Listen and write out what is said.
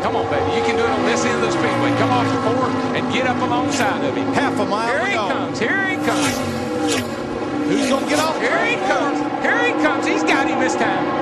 Come on, baby. You can do it on this end of the speedway. Come off the 4 and get up alongside of him. Half a mile Here to he go. comes. Here he comes. Who's going to get off? Here he comes. Here he comes. He's got him this time.